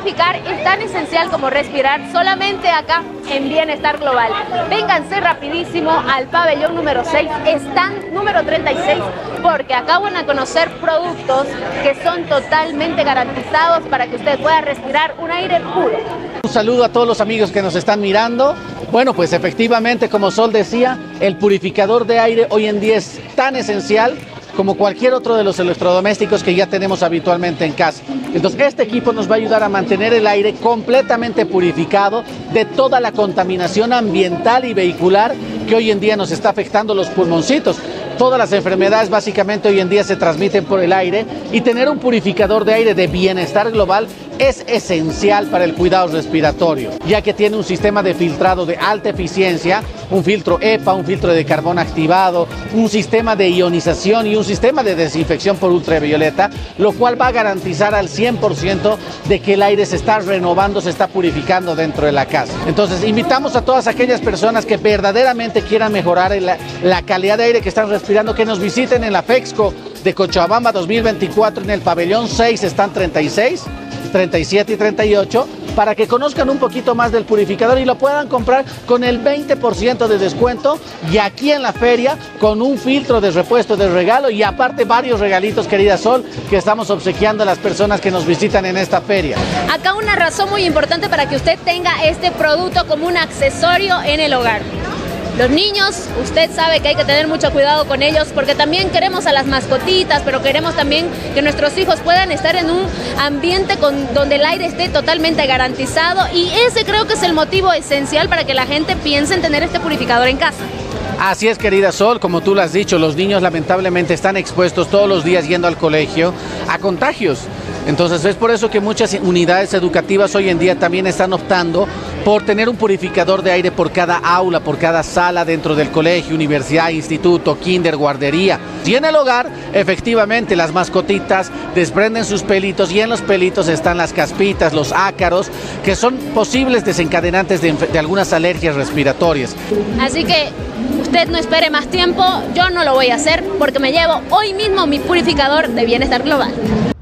purificar es tan esencial como respirar, solamente acá en Bienestar Global. Vénganse rapidísimo al pabellón número 6, stand número 36, porque acá van a conocer productos que son totalmente garantizados para que usted pueda respirar un aire puro. Un saludo a todos los amigos que nos están mirando. Bueno, pues efectivamente, como Sol decía, el purificador de aire hoy en día es tan esencial como cualquier otro de los electrodomésticos que ya tenemos habitualmente en casa. Entonces, este equipo nos va a ayudar a mantener el aire completamente purificado de toda la contaminación ambiental y vehicular que hoy en día nos está afectando los pulmoncitos. Todas las enfermedades básicamente hoy en día se transmiten por el aire, y tener un purificador de aire de Bienestar Global es esencial para el cuidado respiratorio, ya que tiene un sistema de filtrado de alta eficiencia, un filtro EPA, un filtro de carbón activado, un sistema de ionización y un sistema de desinfección por ultravioleta, lo cual va a garantizar al 100% de que el aire se está renovando, se está purificando dentro de la casa. Entonces, invitamos a todas aquellas personas que verdaderamente quieran mejorar la calidad de aire que están respirando, que nos visiten en la FEXCO de Cochabamba 2024 en el pabellón 6, están 36, 37 y 38, para que conozcan un poquito más del purificador y lo puedan comprar con el 20% de descuento, y aquí en la feria con un filtro de repuesto de regalo, y aparte varios regalitos, querida Sol, que estamos obsequiando a las personas que nos visitan en esta feria. Acá una razón muy importante para que usted tenga este producto como un accesorio en el hogar. Los niños, usted sabe que hay que tener mucho cuidado con ellos, porque también queremos a las mascotitas, pero queremos también que nuestros hijos puedan estar en un ambiente donde el aire esté totalmente garantizado, y ese creo que es el motivo esencial para que la gente piense en tener este purificador en casa. Así es, querida Sol, como tú lo has dicho, los niños lamentablemente están expuestos todos los días yendo al colegio a contagios. Entonces es por eso que muchas unidades educativas hoy en día también están optando por tener un purificador de aire por cada aula, por cada sala dentro del colegio, universidad, instituto, kinder, guardería. Y en el hogar, efectivamente, las mascotitas desprenden sus pelitos, y en los pelitos están las caspitas, los ácaros, que son posibles desencadenantes de algunas alergias respiratorias. Así que usted no espere más tiempo, yo no lo voy a hacer porque me llevo hoy mismo mi purificador de Bienestar Global.